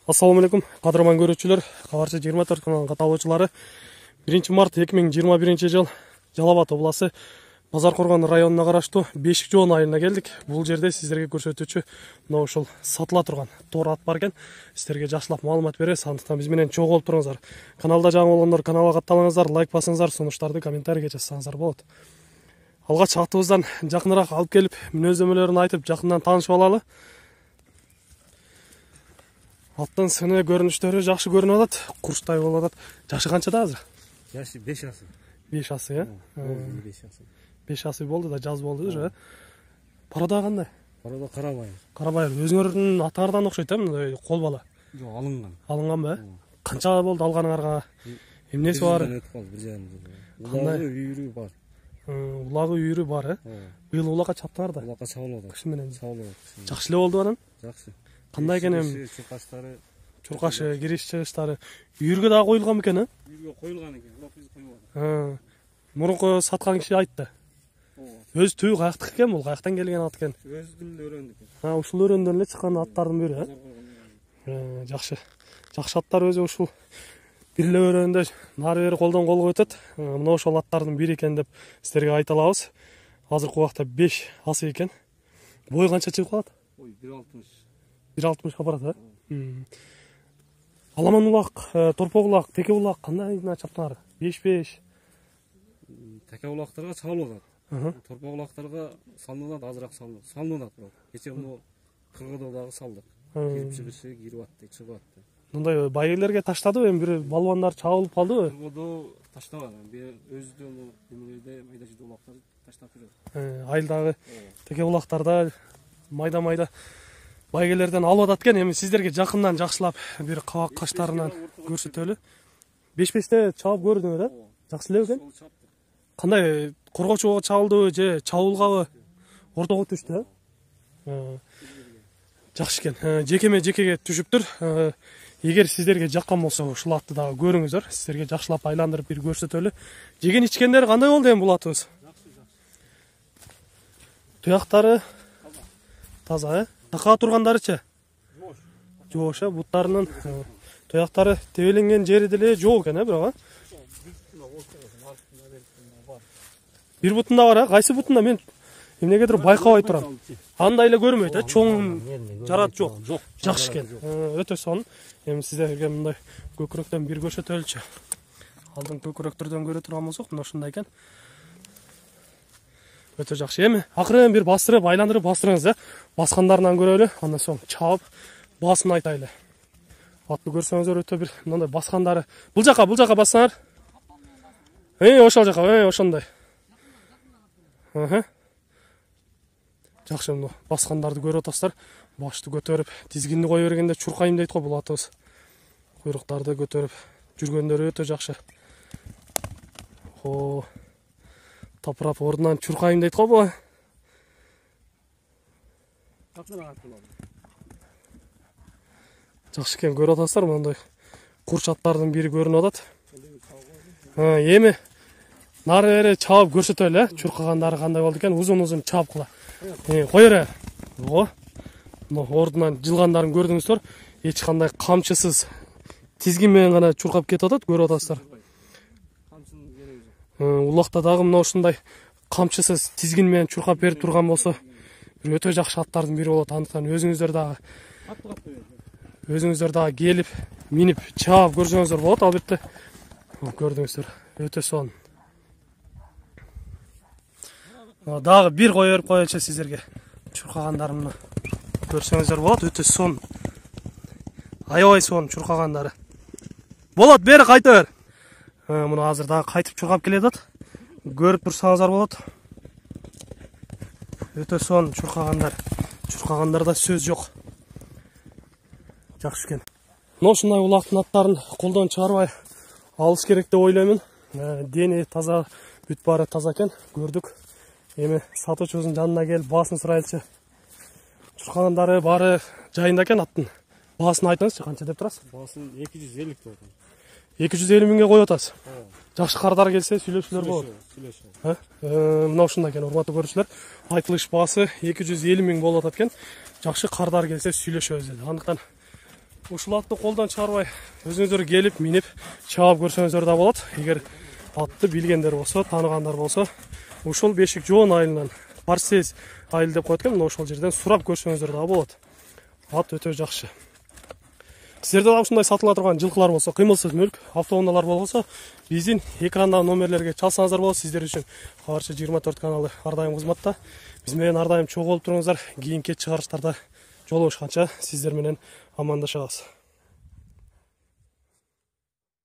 Assalamu alaikum, qadırman görүүчүлөр, Кабарчы 24 каналынын каталоочулары. 1 март 2021 жыл Жалал Абад обласы Базаркоргон районуна караштуу Бешик жоон айылына келдик. Бул жерде сиздерге көрсөтүүчү мына ушул сатыла турган тоор ат бар экен. Сиздерге жакшылап маалымат беребиз. Андыктан биз менен чогуу болуп туруңуздар. Каналда жаңы болгондор каналга катталыңыздар, лайк басыңыздар, сунуштарды комментарийге жазсаңыздар болот. Алгач аттыбыздан жакыныраак алып келип, мүнөздөмөлөрүн айтып, жакындан таанышып алалы. Аттын сыны көрүнүштөрү жакшы көрүнүп атат, курчтай болуп атат. Жашы канчада азыр? Жашы 5 асы. 5 асы, э? 5 асы. 5 асы болду да, жаз болду же. Парада кандай? Парада Карабайыр. Карабайыр өзүңөрдүн атаардан окшойт, э, мындай кол бала. Жок, алынган. Алынган бе? Канча болду алганыңарга? Эмнеси бар? Улагы үйрү бар. Улагы үйрү бар, э? Быйыл улакка чаптыңар да? Улакка чабылды. Кыш менен. Чабылды. Жакшы эле болду анан? Жакшы. Кандай экен эми? Чуркаштары. Чуркашы, кириш чыгыштары. Үйргө да коюлган бекен, э? Үйргө коюлган экен, улак биз коюбадык. Мурунку саткан киши айтты. Өз түйү каяктык экен бул, каяктан келген ат экен? Өз тилинде өрөндүк. Ушул өрөндөн эле чыккан аттардын бири, э? Жакшы. Жакшы аттар өзү ушул бир эле өрөндө нары бери колдон колго өтөт. Мына ошол аттардын бири экен деп сиздерге айта алабыз. Азыркы убакта 5 асы экен. Бою канча чыгып калат? Ой, 1.60. 1.60 барат, э? Аламан улак, торпок улак, теке улак кандай чаптыңар? 5-5. Теке улактарга чабылып атат. Торпок улактарга салынат, азыраак салынат бирок. Кече муну кыргыдо дагы салдык. Кирип чыгышы кирип атты, чыгып атты. Мындай байгелерге таштадыбы, эми бир балбандар чабылып калдыбы? Кыргыдо таштаган. Өздөрү немелерде майда жыды улактарды таштап жүрөт. Айылдагы теке улактарда майда-майда байгелерден алып атат экен. Эми сиздерге жакындан жакшылап бир кабак каштарынан көрсөтөлү. 5-5те чабып көрдүңөр, э? Жакшы эле экен. Кандай коргоочуга чабылдыбы же чабылгабы? Ортого түштү, э? Жакшы экен. Жекеме-жекеге түшүптүр. Эгер сиздерге жаккан болсо, ушул атты дагы көрүңүздөр. Сиздерге жакшылап айландырып бир көрсөтөлү. Жеген ичкендер кандай болду эми бул атыбыз? Туяктары таза, э? Такаа тургандарычы? Жош, э? Буттарынын туяктары тебеленген жери деле жок экен, э, бирок, э? Бир бутунда бар, э? Кайсы бутунда мен эмнегедир байкабай турам. Андай эле көрмөйт, э? Чоң жарат жок. Жакшы экен. Өтө сонун. Эми сиздерге мындай көкүрөктөн бир көрсөтөлүчү. Алдын көкүрөктөрдөн көрө турган болсок, мына ушундай экен. Өтө жакшы. Эми акырын бир бастырып, айландырып бастырыңыз, э? Баскандарынан көрөлү, андан соң чабып, баасын айтайлы. Атты көрсөңүздөр өтө бир мындай баскандары. Бул жака бассаңар. Ошол жака, ошондой. Жакшы, мына баскандарды көрүп атасыздар. Башты көтөрүп, тизгинди кое бергенде чуркайм дейт го бул атыбыз. Куйруктарды көтөрүп жүргөндөрү өтө жакшы. Тапырап ордунан чуркайм дейт го бу. Жакшы экен, көрүп атасыздар, мындай курчаттардын бири көрүнүп атат. Эми нары бери чабып көрсөтөлү, э? Чуркагандары кандай болду экен, узун чабып кыла. Кой бере. Мына ордунан жылгандарын көрдүңүздөр. Эч кандай камчысыз тизгин менен гана чуркап кетип атат, көрүп атасыздар. Улакта дагы мына ушундай камчысыз тизгин менен чуркап берип турган болсо, бир өтө жакшы аттардын бири болот. Андыктан өзүңүздөр дагы келип, минип, чабып көрсөңүздөр болот, албетте. Көрдүңүздөр, өтө сонун. Дагы бир кой берип коелучу сиздерге. Чуркагандарымны көрсөңүздөр болот, өтө сонун. Аябай сонун чуркагандары. Болот, бери кайта бер. Муну азыр дагы кайтып чуркап келатат. Көрүп турсаңыздар болот. Өтө сонун чуркагандар. Чуркагандарда сөз жок. Жакшы экен. Мына ушундай улактын аттарын колдон чыгарбай алыш керек деп ойлоймун. Дени таза, бүт баары таза экен, көрдүк. Эми сатуучубуздун жанына келип баасын сурайлычы. Чуркагандары баары жайында экен аттын. Баасын айтыңызчы, канча деп турасыз? Баасын 250 деп атам. 250 миңге коюп атасыз. Жакшы кардар келсе сүйлөшүүлөр болот. Мына ушундай экен, урматтуу көрүүчүлөр. Айтылыш баасы 250 миң болуп атат экен. Жакшы кардар келсе сүйлөшөбүз деди. Андыктан ушул атты колдон чыгарбай өзүңүздөр келип минип чаап көрсөңүздөр да болот. Эгер атты билгендер болсо, тааныгандар болсо, ушул Бешик Жоон айылынан Барсез айыл деп коет экен, мына ошол жерден сурап көрсөңүздөр да болот. Ат өтө жакшы. Сіздерде да ушундай сатыла турган жылкылар болсо, кыймылсыз мүлк, автоунаалар болсо, биздин экрандагы номерлерге чалсаңыздар болот. Сиздер үчүн Кабарчы 24 каналы ар дайым кызматта. Биз менен ар дайым чогуу болуп туруңуздар. Кийинки чыгарыштарда жолугушканча сиздер менен амандашабыз.